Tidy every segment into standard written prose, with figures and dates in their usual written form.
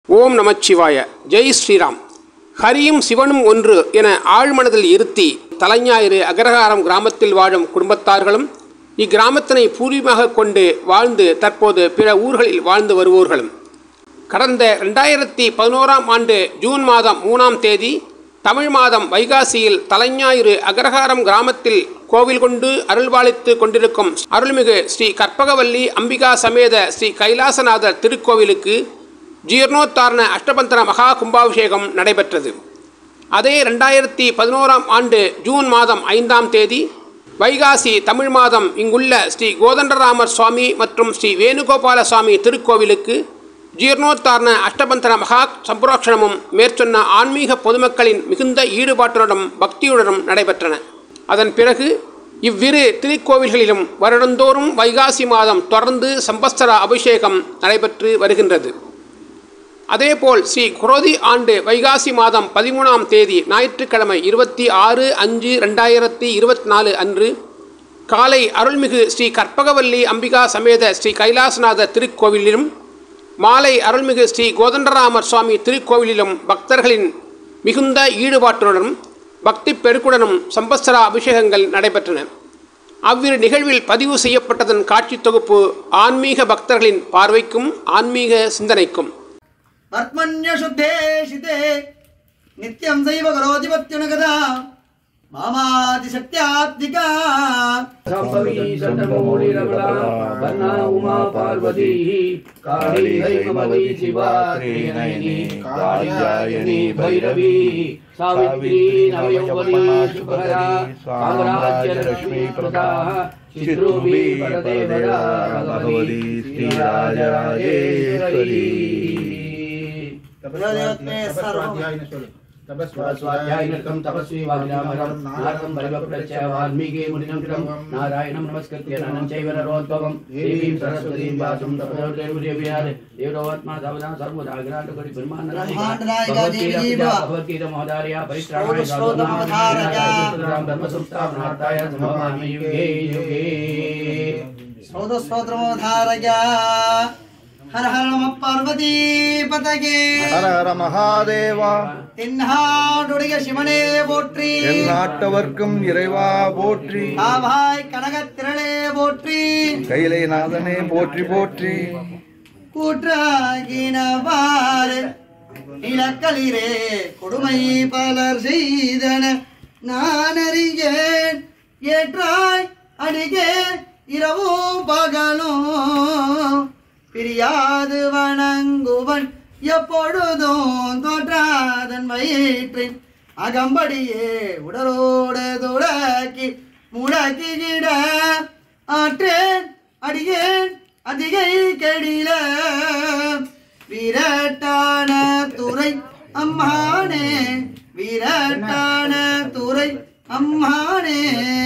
ஓம் நமச்சிவாய. ஜெய் ஸ்ரீராம். ஹரியும் சிவனும் ஒன்று என ஆழ்மனதில் இருத்தி தலைஞாயிறு அக்ரஹாரம் கிராமத்தில் வாழும் குடும்பத்தார்களும் இக்கிராமத்தினை பூர்வீகமாக கொண்டு வாழ்ந்து தற்போது பிற ஊர்களில் வாழ்ந்து வருவோர்களும் கடந்த 2011ஆம் ஆண்டு ஜூன் மாதம் 3ஆம் தேதி தமிழ் மாதம் வைகாசியில் தலைஞாயிறு அக்ரஹாரம் கிராமத்தில் கோவில் கொண்டு அருள்பாலித்து கொண்டிருக்கும் அருள்மிகு ஸ்ரீ கற்பகவல்லி அம்பிகா சமேத ஸ்ரீ கைலாசநாதர் திருக்கோவிலுக்கு ஜீர்ணோத்தாரண அஷ்டபந்தன மகா கும்பாபிஷேகம் நடைபெற்றது. அதே 2011ஆம் ஆண்டு ஜூன் மாதம் 5ஆம் தேதி வைகாசி தமிழ் மாதம் இங்குள்ள ஸ்ரீ கோதண்டராமர் சுவாமி மற்றும் ஸ்ரீ வேணுகோபால சுவாமி திருக்கோவிலுக்கு ஜீர்ணோத்தாரண அஷ்டபந்தன மகா சம்புரோக்ஷணமும் மேற்சொன்ன ஆன்மீக பொதுமக்களின் மிகுந்த ஈடுபாட்டுடனும் பக்தியுடனும் நடைபெற்றன. அதன் பிறகு இவ்விரு திருக்கோவில்களிலும் வருடந்தோறும் வைகாசி மாதம் தொடர்ந்து சம்பஸ்தர அபிஷேகம் நடைபெற்று வருகின்றது. அதேபோல் ஸ்ரீ குரோதி ஆண்டு வைகாசி மாதம் 13ஆம் தேதி ஞாயிற்றுக்கிழமை 26/5/2024 அன்று காலை அருள்மிகு ஸ்ரீ கற்பகவல்லி அம்பிகா சமேத ஸ்ரீ கைலாசநாதர் திருக்கோவிலிலும் மாலை அருள்மிகு ஸ்ரீ கோதண்டராமர் சுவாமி திருக்கோவிலிலும் பக்தர்களின் மிகுந்த ஈடுபாட்டுடனும் பக்தி பெருக்குடனும் சம்பஸ்தர அபிஷேகங்கள் நடைபெற்றன. அவ்விரு நிகழ்வில் பதிவு செய்யப்பட்டதன் காட்சி தொகுப்பு ஆன்மீக பக்தர்களின் பார்வைக்கும் ஆன்மீக சிந்தனைக்கும். ஆத்மன்ய சுத்தே சிதே நித்யம் சைவ கரோதி பத்யுனகதா மாமாதி சத்யாத்மிகா சம்பவி சந்தமோடி ரமணா வர்ணா உமா பார்வதி காளி தைமவை சிவா த்ரிநயனி காளியாயனி பைரவி சாவித்ரி நவயௌவனி சுபஹரா சாம்ராஜ்ய லக்ஷ்மீ பிரதா சித்ரூபி பரதேவரா பகவதி ஸ்ரீ ராஜராஜேஸ்வரி. स्वाध्यायनकं तपस्वी वाग्रामरं नारदं परिवप्रच्छ वाल्मीकि मुनिं कृतं नारायणं नमस्कृत्य नरं चैव नरोत्तमं देवीं सरस्वतीं व्यासं ततो देवदेव्यादि देवोत्मा सवदा सर्वदाग्राटकरि भगवद्गीता महोदया परित्राणाय साधुनां धर्मसंस्थापनार्थाय समवामि युगे युगे सौदस्वत्रमोधारय. हर हर नमः पार्वती पतगे हर हर महादेवा. தென்னாடுடைய சிவனே போற்றி, எந்நாட்டவர்க்கும் இறைவா போற்றி, காவாய் கனகத்திரளே போற்றி, கைலைநாதனே போற்றி போற்றி. கூற்றாகினவாறு நிலக்களிரே கொடுமை பலர் செய்தன நான் அறியேன் ஏற்றாய் அடிகே இரவும் பகலும் பிரியாது வணங்குவன் எப்பொழுதும் தோற்றாதன் வயிற்றின் அகம்படியே உடலோடு துடக்கி முடக்கிட ஆற்றேன் அடியேன் அதிகை கெடில விரட்டான துறை அம்மானே விரட்டான துறை அம்மானே.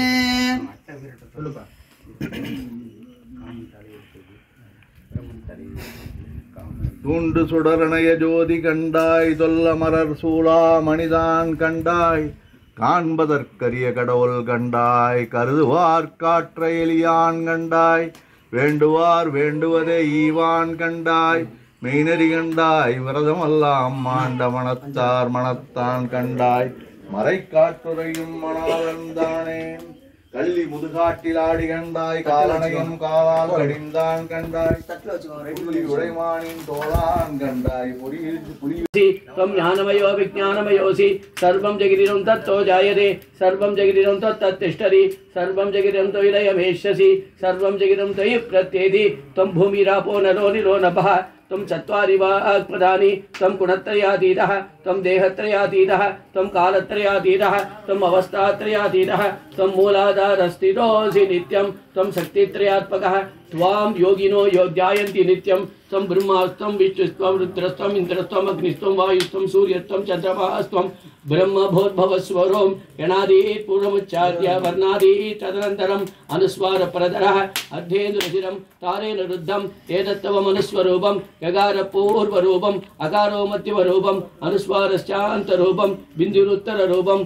தூண்டு சுடரணைய ஜோதி கண்டாய் தொல்லமரர் சூளா மணிதான் கண்டாய் காண்பதற்கரிய கடவுள் கண்டாய் கருதுவார் காற்ற எலியான் கண்டாய் வேண்டுவார் வேண்டுவதே ஈவான் கண்டாய் மெய்நெறி கண்டாய் விரதமல்லாம் மாண்ட மனத்தார் மனத்தான் கண்டாய் மறை காட்டுரையும் மணாளன் தானே கள்ளி முதுகாட்டில் ஆடி கண்டாய் காலனையும் காலால் கடிந்தான் கண்டாய் புலி உடைமானின் தோளான் கண்டாய் புலி त्वं ज्ञानमयो विज्ञानमयोऽसि सर्वं जगदिदं तत्तो जायते सर्वं जगदिदं तत्तिष्ठति सर्वं जगदिदं त्वयिदयमेष्यसि सर्वं जगदिदं त्वयि प्रत्येति त्वं भूमिरापो नरो निरो नभः त्वं चत्वारि वाक्पदानि त्वं गुणत्रयातीतः त्वं देहत्रयातीतः त्वं कालत्रयातीतः त्वं अवस्थात्रयातीतः त्वं मूलाधारस्थितोऽसि नित्यं त्वं शक्तित्रयात्मकः त्वां योगिनो योध्यायन्ति नित्यं त्वं ब्रह्मास्त्वं विष्णुस्त्वं रुद्रस्त्वं इन्द्रस्त्वं अग्निस्त्वं वायुस्त्वं सूर्यस्त्वं चन्द्रमास्त्वं ब्रह्मभूर्भवस्वरों यणादीत् पूर्वमुच्चार्य वर्णादीत् तदनन्तरम् अनुस्वारपरतरः अर्धेन्दुरशिरं तारेण रुद्धम् एतत्तवमनुस्वरूपं यगारपूर्वरूपम् अकारो मध्यमरूपम् अनुस्वारश्चान्तरूपं बिन्दुरुत्तररूपं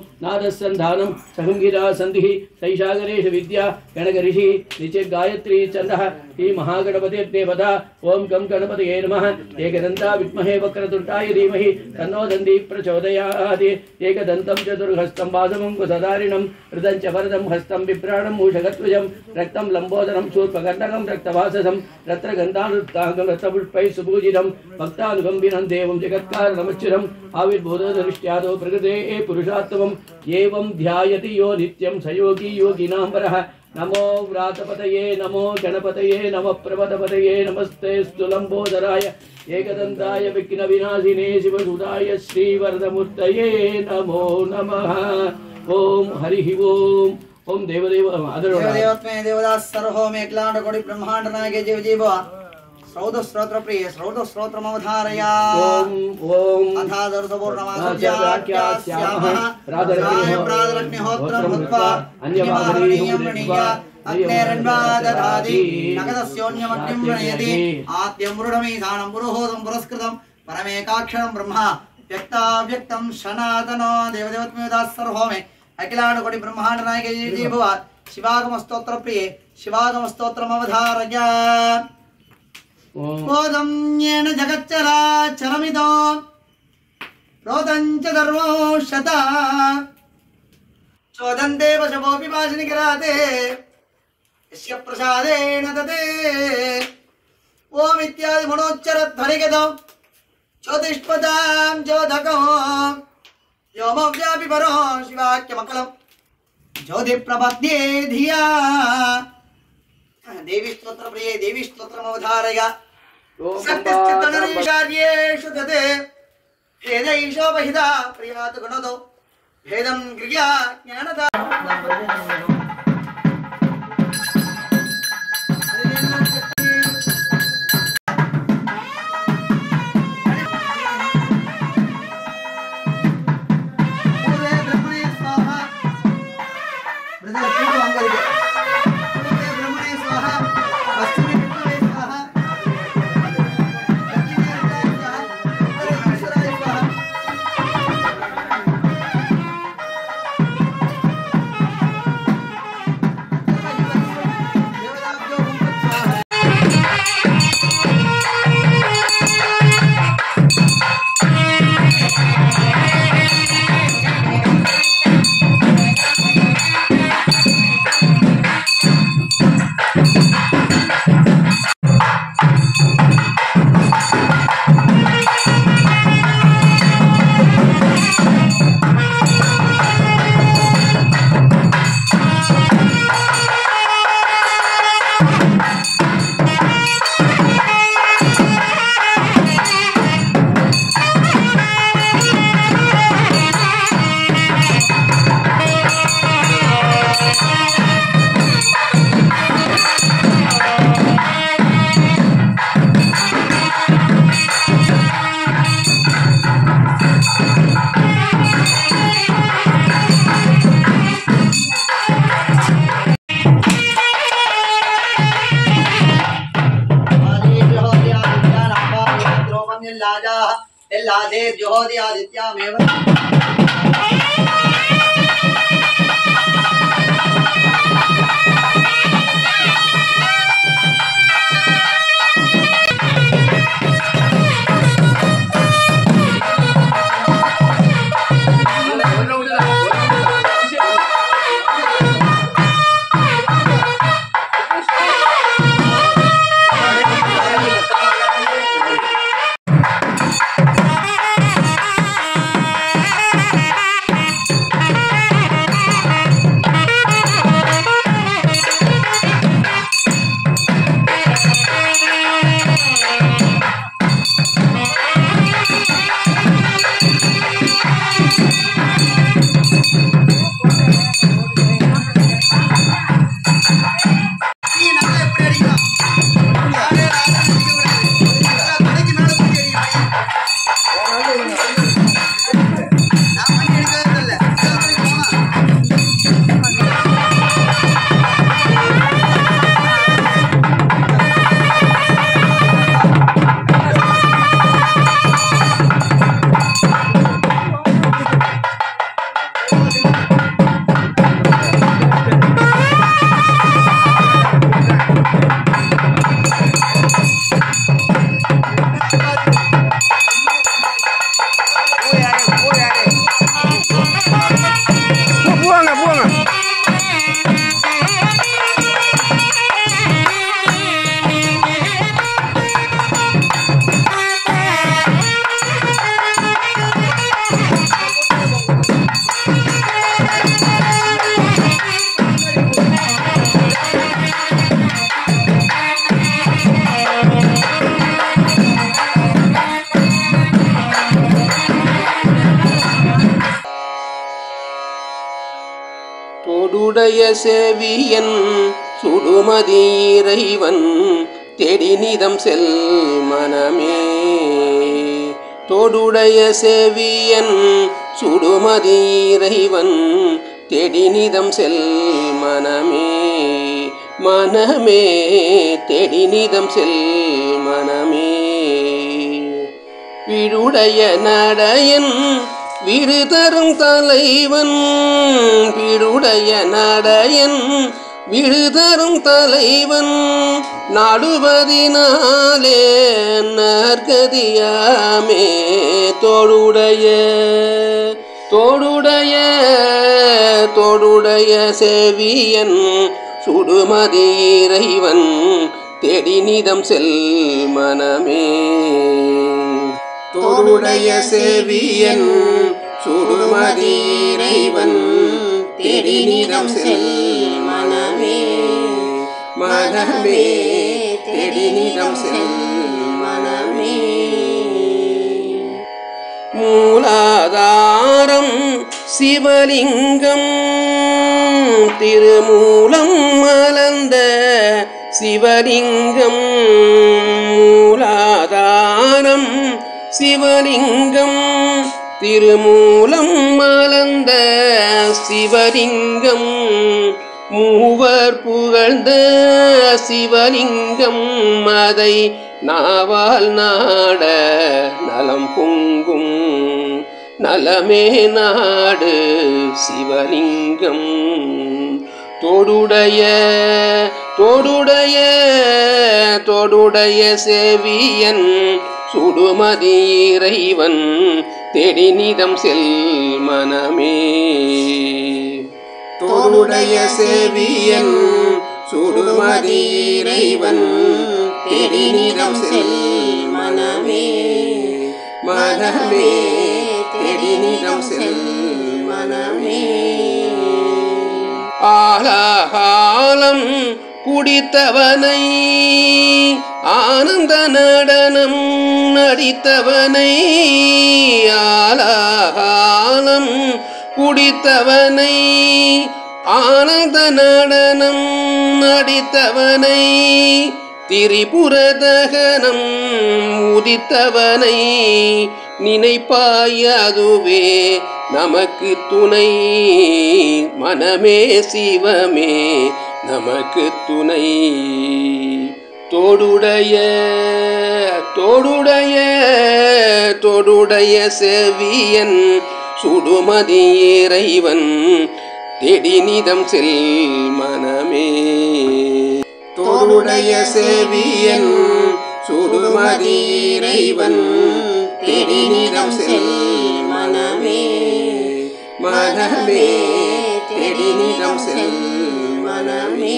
नादसन्धानं सहंगिरा सन्धिः सैषागरेश विद्या गणगऋषि निचे गायत्री चन्द्रः श्री महागणपतिर्देवता ओम गं गणपतये नमः एकदन्ता विद्महे वक्रतुण्डाय धीमहि तन्नो दन्ती प्रचोदयात् एकदन्तं चतुर्हस्तं वासमङ्कुशधारिणं हृदं च वरदं हस्तं बिभ्राणं मूषकध्वजं रक्तं लम्बोदरं शूर्पकर्णकं रक्तवाससं रत्नगन्धानुत्ताङ्गं रत्नपुष्पैः सुपूजितं भक्तानुगम्बिनं देवं जगत्कारणमच्युतम् आविर्भूतदृष्ट्यादो प्रकृतेः पुरुषात्तमम् एवं ध्यायति यो नित्यं स योगी योगिनां वरः नमो व्रातपतये नमो गणपतये नमः प्रपदपतये नमस्ते स्तुलम्बोदराय एकदन्ताय विघ्नविनाशिने शिवसुताय श्रीवरदमूर्तये नमो नमः ओम हरिः ओम देवदेव देवदेवत्मे देवदास सर्वहोम एकलांड कोटि ब्रह्मांड नायके जीव जीव श्रौत स्तोत्र प्रिय श्रौत स्तोत्रम अवधारया ओम ओम अथादर्शपूर्णमास्यामः राजरग्निहोत्रं भूत्वा अन्यमाहरणीयं प्रणीय अग्नेरन्वादधाति नगदस्योन्यमग्निं प्रणयति आद्यं मृडमीशानं पुरुहोदं पुरस्कृतं परमेकाक्षरं ब्रह्मा व्यक्ताव्यक्तं सनातनो देवदेवत्मेदास सर्वहोमे अखिलांड कोटि ब्रह्मांड नायके जय जय भव शिवागम स्तोत्र प्रिय शिवागम स्तोत्रम अवधारया बोधं येन जगच्चराचरमिदो रोदं च धर्मो शता चोदन्ते पशवोऽपि पाशनिकराते यस्य प्रसादेन तते ओम इत्यादि मनोच्चरध्वनिगतो ज्योतिष्पदां ज्योधको व्योमव्यापि परो शिवाख्यमकलं ज्योतिप्रपद्ये धिया देवी स्तोत्र प्रिये देवी स्तोत्रमवधारय सत्यश्चित्तनरीशार्येषु तते भेदैशोपहिता प्रियात् गुणतो भेदं गृह्या ज्ञानता लादे ज्योति आदित्यामेव தோடுடைய செவியன் சுடுமதி இறைவன் தெடிநிதம் செல் மனமே. தோடுடைய செவியன் சுடுமதி இறைவன் தெடிநிதம் செல் மனமே. மனமே தெடிநிதம் செல் மனமே. வீடுடைய நடையன் வீடு தரும் தலைவன். வீடுடைய நடையன் வீடு தரும் தலைவன் நாடுவதினாலே நற்கதியாமே. தோடுடைய தோடுடைய தோடுடைய செவியன் சுடுமதி இறைவன் தெடிநிதம் செல் மனமே. தோடுடைய செவியன் சுடுமதி இறைவன் தெடிநிதம் செல் மனமே. மனமே தெடிநிதம் செல் மனமே. மூலாதாரம் சிவலிங்கம் திருமூலம் மலர்ந்த சிவலிங்கம். மூலாதாரம் சிவலிங்கம் திருமூலம் மலர்ந்த சிவலிங்கம். மூவர் புகழ்ந்த சிவலிங்கம் அதை நாவால் நாட நலம் பொங்கும். நலமே நாடு சிவலிங்கம். தோடுடைய தோடுடைய தோடுடைய செவியன் சுடுமதி இறைவன் தெடிநிதம் செல் மனமே. தோடுடைய செவியன் சுடுமதி இறைவன் தெடிநிதம் செல் மனமே. மனமே தெடிநிதம் செல் மனமே. ஆலாகாலம் குடித்தவனை ஆனந்த நடனம் நடித்தவனை. ஆலாகாலம் குடித்தவனை ஆனந்த நடனம் நடித்தவனை. திரிபுர தகனம் உதித்தவனை நினைப்பாய் அதுவே நமக்கு துணை. மனமே சிவமே நமக்கு துணை. தோடுடைய தோடுடைய தோடுடைய செவியன் சுடுமதி இறைவன் தெடிநிதம் செல் மனமே. தோடுடைய செவியன் சுடுமதி இறைவன் தெடிநிதம் செல் மனமே. மனமே தெடிநிதம் செல் மனமே.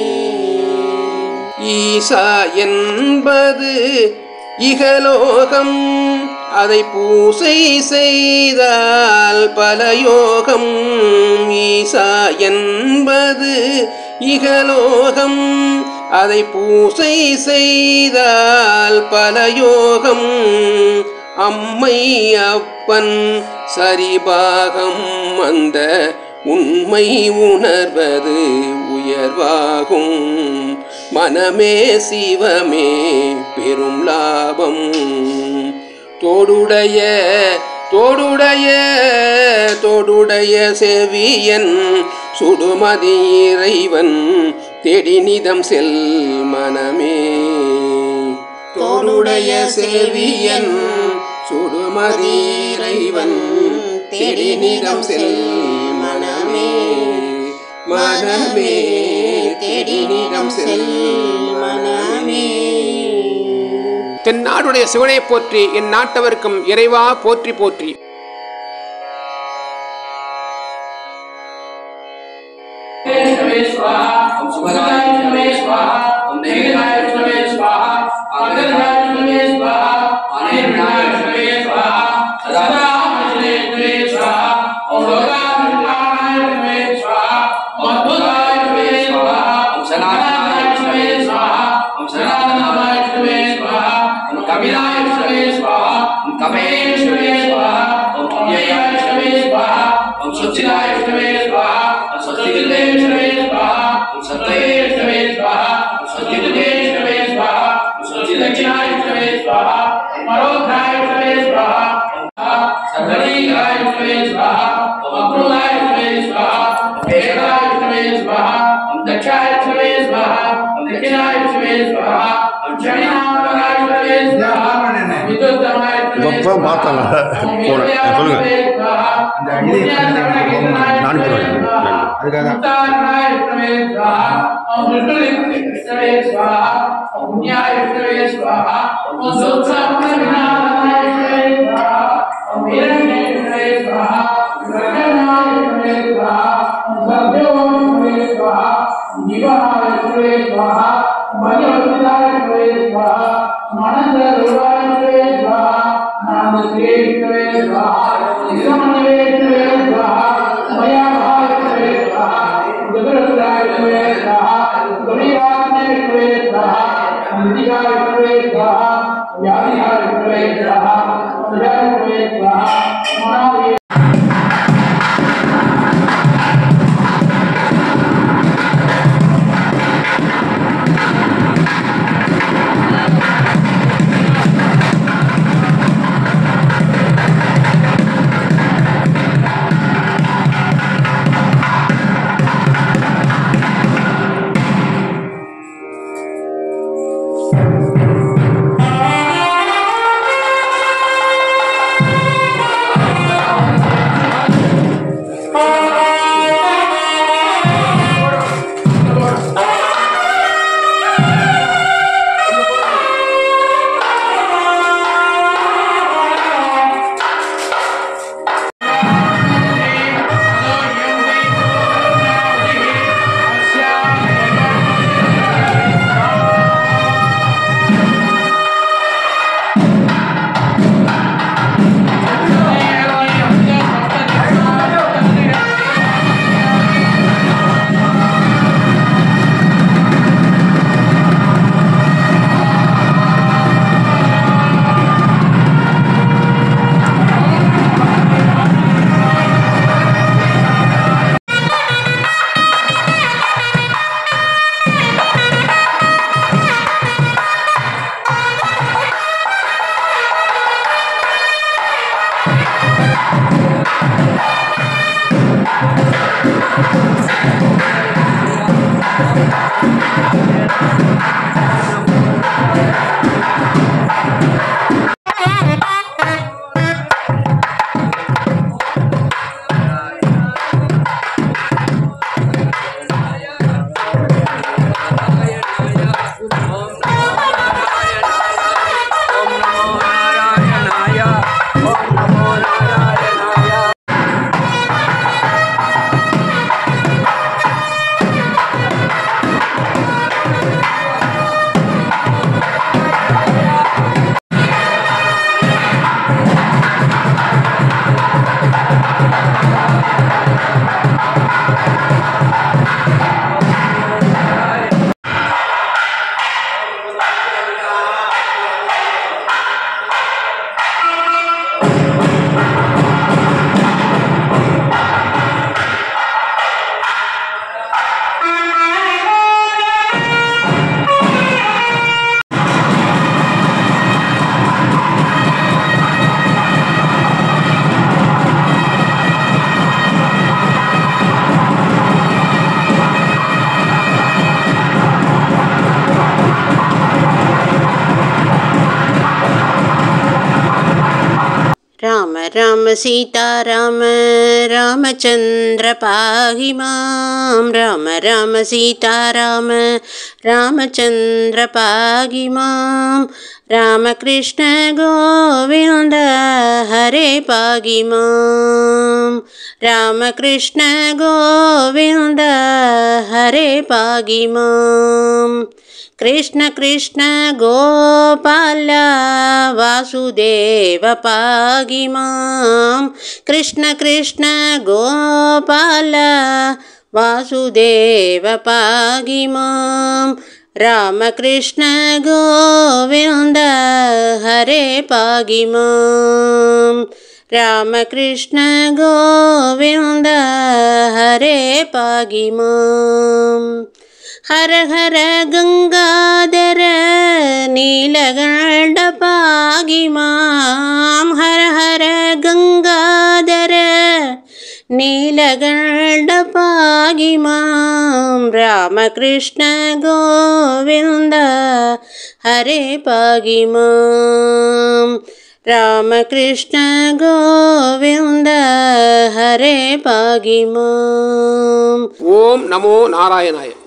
ஈசா என்பது இகலோகம் அதை பூசை செய்தால் பல யோகம். ஈசா என்பது இகலோகம் அதை பூசை செய்தால் பல யோகம். அம்மை அப்பன் சரிபாகம் அந்த உண்மை உணர்வது உயர்வாகும். மனமே சிவமே பெரும் லாபம். தோடுடைய தோடுடைய தோடுடைய செவியன் சுடுமதி இறைவன் தெடிநிதம் செல் மனமே. தோடுடைய செவியன் சுடுமதி இறைவன் தெடிநிதம் செல் மனமே. மனமே தெடிநிதம் செல் மனமே. தென்னாடுடைய சிவனை போற்றி என் நாட்டவர்க்கும் இறைவா போற்றி போற்றி. Om இப்போ பார்த்தாங்க போனேன் சொல்லுங்கள் நான் போகிறேன் राम राम सीता राम रामचंद्र पाहि मां राम राम सीता राम रामचंद्र पाहि मां रामकृष्ण गोविंद हरे पाहि मां रामकृष्ण गोविंद हरे पाहि मां कृष्ण कृष्ण गोपाल वासुदेव पाहि मां कृष्ण कृष्ण गोपाल वासुदेव पाहि मां रामकृष्ण गोविंद हरे पाहि मां रामकृष्ण गोविंद हरे पाहि मां हर हर गंगाधर नीलकंठ पाहि मां हर हर गंगाधर नीलकंठ पाहि मां रामकृष्ण गोविंद हरे पाहि मां ராமகிருஷ்ண கோவிந்த ஹரே பாகி மாம். ஓம் நமோ நாராயணாய.